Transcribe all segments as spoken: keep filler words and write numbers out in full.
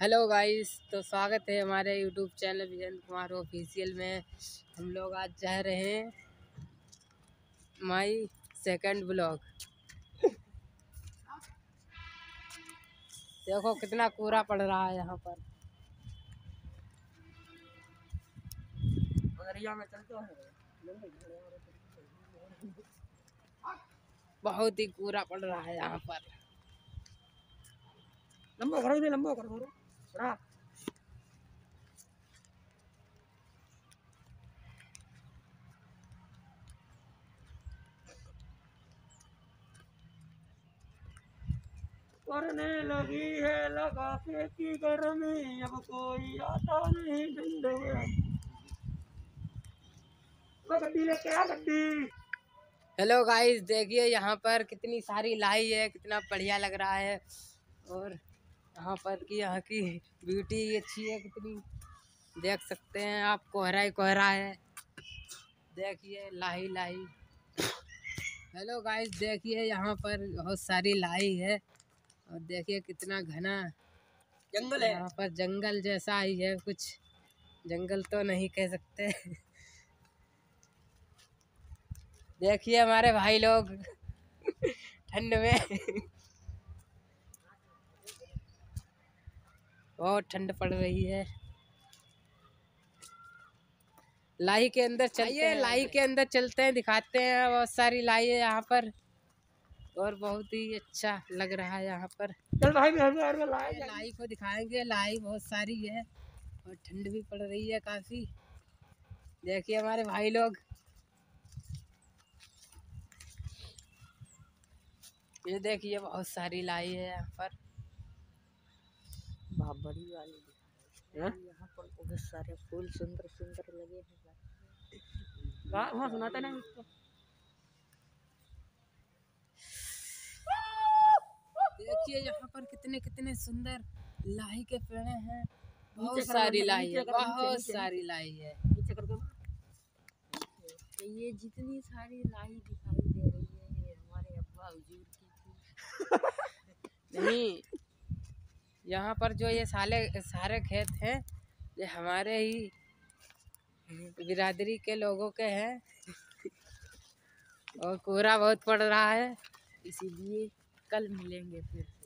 Hello guys, तो स्वागत है हमारे YouTube channel Vijendra Kumar official में। हम लोग आज जा रहे हैं माई सेकंड ब्लॉग। देखो कितना कूड़ा पड़ रहा है यहाँ पर। में चलते हैं, बहुत ही कूड़ा पड़ रहा है यहाँ पर। लंबा करो दे, लंबा करो थोड़ा। करने लगी है लगा के की गर्मी, अब कोई आता नहीं ठंडे में। गड्डी लेके आ गड्डी। हेलो गाइस, देखिए यहाँ पर कितनी सारी लाई है, कितना बढ़िया लग रहा है। और यहाँ पर की यहाँ की ब्यूटी अच्छी है कितनी, देख सकते हैं आप। कोहरा ही कोहरा है, देखिए लाही लाही। हेलो गाइस, देखिए यहाँ पर बहुत सारी लाई है और देखिए कितना घना जंगल है। यहाँ पर जंगल जैसा ही है कुछ, जंगल तो नहीं कह सकते। देखिए हमारे भाई लोग ठंड में बहुत ठंड पड़ रही है। लाई के अंदर चलिए, लाई के अंदर चलते हैं, दिखाते हैं। बहुत सारी लाई है यहाँ पर और बहुत ही अच्छा लग रहा है यहाँ पर। चल भाई लाई, लाई को दिखाएंगे। लाई बहुत सारी है और ठंड भी पड़ रही है काफी। देखिए हमारे भाई लोग, ये देखिए बहुत सारी लाई है यहाँ पर, बहुत बड़ी वाली है। यहाँ पर बहुत सारे फूल सुंदर सुंदर लगे हैं। वहाँ सुनाता नहीं उसको। देखिए यहाँ पर कितने कितने सुंदर लाई के पेड़ हैं। बहुत सारी लाई है, बहुत सारी लाई है। नीचे कर दो। ये जितनी सारी लाई दिखाई दे रही है ये हमारे अब्बा हुजूर की थी। नहीं, यहाँ पर जो ये साले सारे खेत हैं ये हमारे ही बिरादरी के लोगों के हैं। और कोहरा बहुत पड़ रहा है, इसीलिए कल मिलेंगे फिर से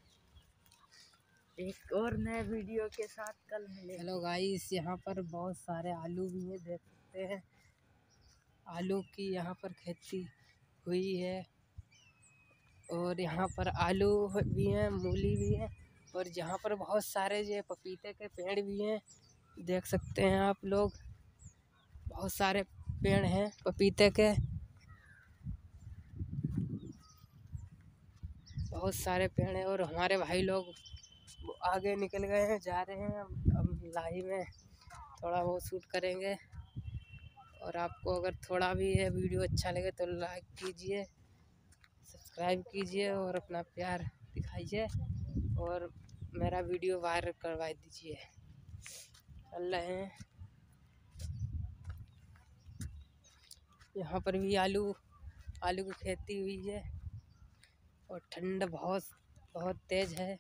एक और नए वीडियो के साथ। कल मिलेंगे। हेलो गाइस, यहाँ पर बहुत सारे आलू भी हैं, देख सकते हैं। आलू की यहाँ पर खेती हुई है और यहाँ पर आलू भी हैं, मूली भी है और यहाँ पर बहुत सारे ये पपीते के पेड़ भी हैं, देख सकते हैं आप लोग। बहुत सारे पेड़ हैं पपीते के, बहुत सारे पेड़ हैं। और हमारे भाई लोग आगे निकल गए हैं, जा रहे हैं। हम लाई में थोड़ा बहुत शूट करेंगे। और आपको अगर थोड़ा भी ये वीडियो अच्छा लगे तो लाइक कीजिए, सब्सक्राइब कीजिए और अपना प्यार दिखाइए और मेरा वीडियो वायरल करवा दीजिए। चल रहे हैं यहाँ पर भी आलू आलू की खेती हुई है और ठंड बहुत बहुत तेज है,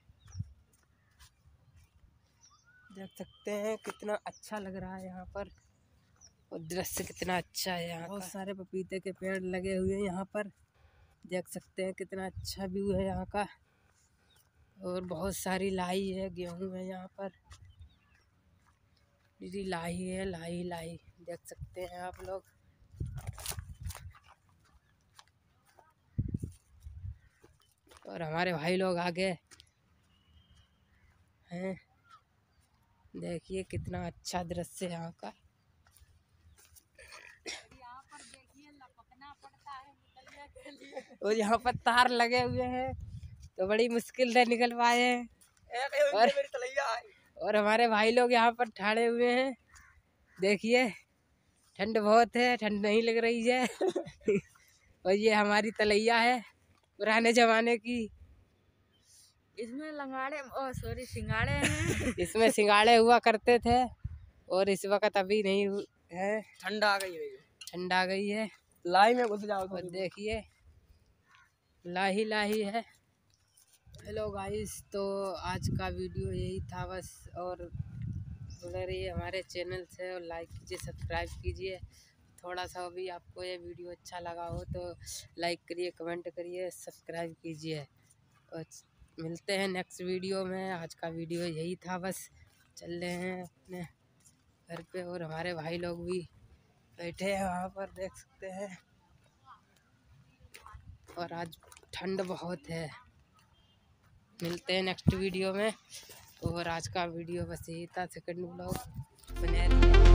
देख सकते हैं कितना अच्छा लग रहा है यहाँ पर। और दृश्य कितना अच्छा है यहाँ। बहुत सारे पपीते के पेड़ लगे हुए हैं यहाँ पर, देख सकते हैं कितना अच्छा व्यू है यहाँ का। और बहुत सारी लाई है, गेहूं है यहाँ पर। दीदी लाई है, लाई लाई देख सकते हैं आप लोग। और हमारे भाई लोग आगे हैं, देखिए कितना अच्छा दृश्य है यहाँ का। यहाँ पर देखिए लपकना पड़ता है निकलने के लिए। और यहाँ पर तार लगे हुए हैं तो बड़ी मुश्किल से निकल पाए हैं। और, और हमारे भाई लोग यहाँ पर ठाड़े हुए हैं, देखिए ठंड बहुत है, ठंड नहीं लग रही है। और ये हमारी तलैया है पुराने जमाने की। इसमें लंगाड़े ओ सॉरी सिंगाड़े हैं। इसमें सिंगाड़े हुआ करते थे और इस वक्त अभी नहीं है, ठंड आ गई है। ठंड आ गई है, लाई में घुस जाओ। और देखिए लाही लाही है हेलो गाइस, तो आज का वीडियो यही था बस। और जुड़े रहिए हमारे चैनल से और लाइक कीजिए, सब्सक्राइब कीजिए। थोड़ा सा भी आपको ये वीडियो अच्छा लगा हो तो लाइक करिए, कमेंट करिए, सब्सक्राइब कीजिए। और मिलते हैं नेक्स्ट वीडियो में। आज का वीडियो यही था बस। चल रहे हैं अपने घर पे और हमारे भाई लोग भी बैठे हैं वहाँ पर, देख सकते हैं। और आज ठंड बहुत है। मिलते हैं नेक्स्ट वीडियो में। और आज का वीडियो बस यही था, सेकंड ब्लॉग बने रहिए।